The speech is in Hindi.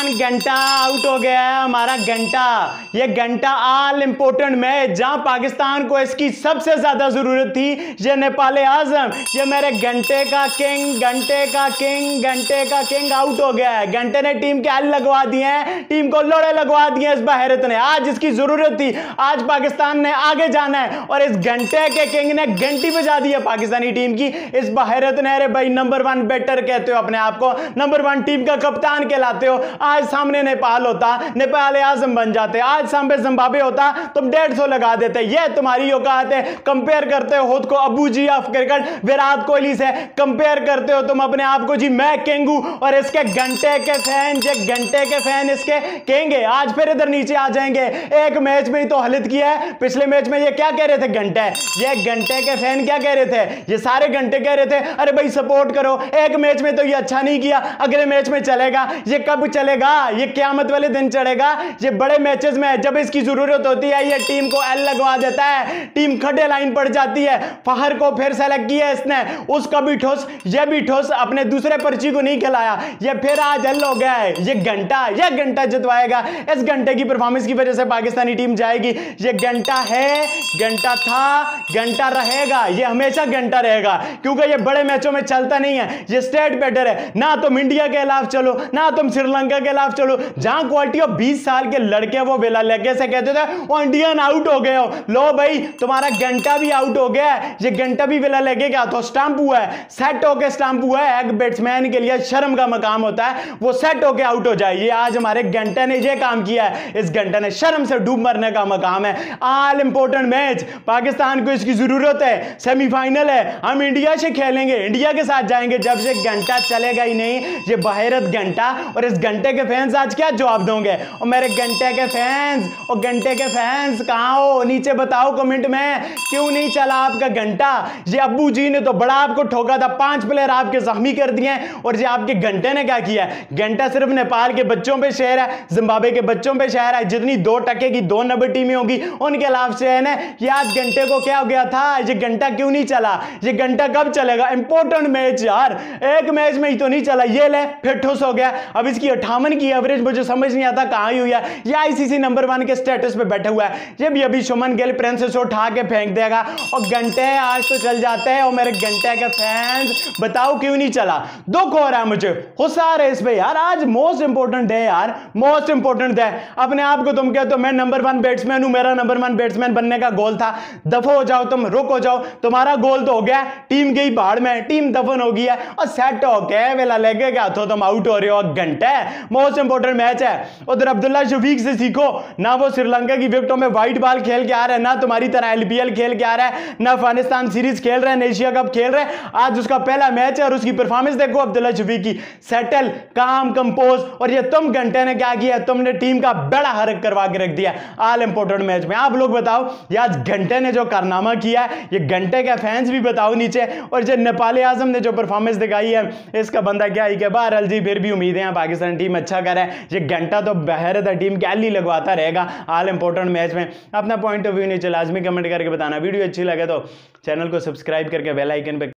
पाकिस्तान घंटा आउट हो गया है। हमारा घंटा, ये घंटा ऑल इंपॉर्टेंट मैच जहां पाकिस्तान को इसकी सबसे ज्यादा जरूरत थी, ये नेपाल आजम, ये मेरे घंटे का किंग, घंटे का किंग, घंटे का किंग आउट हो गया है। घंटे ने टीम के हल लगवा दिए हैं, टीम को लोड़े लगवा दिए इस बहरत ने। आज इसकी जरूरत थी, आज पाकिस्तान ने आगे जाना है और इस घंटे के किंग ने घंटी बजा दी है पाकिस्तानी टीम की। इस बहरत ने, अरे भाई नंबर 1 बैटर कहते हो अपने आप को, नंबर 1 टीम का कप्तान कहलाते हो। आज सामने नेपाल होता, नेपाल आजम बन जाते। आज सामने जिम्बाब्वे होता, तुम 150 लगा देते। ये तुम्हारी औकात है। कंपेयर करते हो खुद को अबू जी ऑफ क्रिकेट विराट कोहली से, कंपेयर करते हो तुम अपने आप को जी मैं किंग हूं और इसके घंटे के फैन, जो घंटे के फैन इसके कहेंगे आज फिर इधर नीचे आ जाएंगे। एक मैच में ही तो हलित किया है। पिछले मैच में ये क्या कह रहे थे घंटे, ये घंटे के फैन क्या कह रहे थे, ये सारे घंटे कह रहे थे अरे भाई सपोर्ट करो। एक मैच में तो ये अच्छा नहीं किया, अगले मैच में चलेगा। ये कब चलेगा, ये क़यामत वाले दिन चलेगा। ये बड़े मैचेस में जब इसकी जरूरत होती है ये टीम को एल लगवा देता है, टीम खड़े लाइन पड़ जाती है। फहर को फिर सेलेक्ट किया इसने, उसका भी ठोस, ये भी ठोस, अपने दूसरे पर्ची को नहीं खिलाया। ये फिर आज एल हो गया है। ये घंटा जितवाएगा। इस घंटे की परफॉर्मेंस की वजह से पाकिस्तानी टीम जाएगी। ये घंटा है, घंटा था, घंटा रहेगा। ये हमेशा घंटा रहेगा क्योंकि ये बड़े मैचों में चलता नहीं है। ये स्टेट बैटर है। ना तुम इंडिया के खिलाफ चलो, ना तुम श्रीलंका के खिलाफ चलो। जहां क्वालिटी ऑफ 20 साल के लड़के वो वेला लेके से कहते थे वो इंडियन आउट हो गए हो, लो भाई तुम्हारा घंटा भी आउट हो गया है। ये घंटा भी वेला लेके क्या तो स्टंप हुआ है, सेट होके स्टंप हुआ है। एक बैट्समैन के लिए शर्म का मकाम होता है वो सेट होके आउट हो जाए। ये आज हमारे घंटे ने ये काम किया है। इस घंटे ने शर्म से डूब मरने का मकाम है। ऑल इंपॉर्टेंट मैच, पाकिस्तान को इसकी जरूरत है। सेमीफाइनल है, हम इंडिया से खेलेंगे, इंडिया के साथ जाएंगे। जब से घंटा चलेगा ही नहीं, ये बहरत घंटा। और इस घंटे के फैंस आज क्या जवाब दोगे? और मेरे घंटे के फैंस, और घंटे के फैंस कहां हो? नीचे बताओ कमेंट में, क्यों नहीं चला आपका घंटा? ये अब्बू जी ने तो बड़ा आपको ठोका था, 5 प्लेयर आपके जख्मी कर दिए। और ये आपके घंटे ने क्या किया? घंटा सिर्फ नेपाल के बच्चों पे शेयर है, जिम्बाब्वे के बच्चों पे शेयर है। जितनी 2 टके की 2 नंबर टीमें होगी उनके खिलाफ शेयर है। ये आज घंटे को क्या हो गया था? ये घंटा क्यों नहीं चला? ये घंटा कब चलेगा? इंपॉर्टेंट मैच यार, एक मैच में ही तो नहीं चला। ये ले फिर ठुस हो गया। अब इसकी 58 की एवरेज मुझे समझ नहीं आता कहां हुई है। ये आईसीसी नंबर 1 के स्टेटस पे बैठा हुआ है। ये भी अभी शुमन गिल प्रिंसेस उठा के फेंक देगा। और घंटे आज तो चल जाते हैं। और मेरे घंटे के फैंस बताओ क्यों नहीं चला? दुख हो रहा है मुझे, गुस्सा आ रहा है इस पे यार। आज मोस्ट इंपॉर्टेंट है यार, मोस्ट इंपॉर्टेंट है। अपने आप को तुम कहते हो मैं नंबर 1 बैट्समैन हूं, मेरा नंबर 1 बैट्समैन बनने का गोल था। दफो हो जाओ तुम, रुक हो जाओ। तुम्हारा गोल तो हो गया, टीम गई बाढ़ में, टीम दफन हो गई है। और सेट हो गया वेला लेके क्या तो तुम आउट हो रहे हो। घंटे मोस्ट इंपॉर्टेंट मैच है। उधर अब्दुल्ला शफीक से सीखो ना, वो श्रीलंका की विकेटों में व्हाइट बॉल खेल के आ रहा है, ना तुम्हारी तरह एलपीएल खेल के आ रहा है, ना अफगानिस्तान सीरीज खेल रहे हैं, एशिया कप खेल रहे हैं। आज उसका पहला मैच है और उसकी परफॉर्मेंस देखो अब्दुल्ला शफीक की, सेटल, काम, कंपोज। और ये तुम घंटे ने क्या किया? तुमने टीम का बड़ा हरक करवा के रख दिया ऑल इंपॉर्टेंट मैच में। आप लोग बताओ ये आज घंटे ने जो कारनामा किया है, ये घंटे के फैंस भी बताओ नीचे। और जो नेपाल आजम ने जो परफॉर्मेंस दिखाई है, इसका बंदा क्या ही के बहरहाल जी, फिर भी उम्मीद है पाकिस्तान टीम अच्छा करे। ये घंटा तो बहरत टीम गैली लगवाता रहेगा ऑल इंपॉर्टेंट मैच में। अपना पॉइंट ऑफ व्यू नीचे लाजमी कमेंट करके बताना। वीडियो अच्छी लगे तो चैनल को सब्सक्राइब करके बेल आइकन पे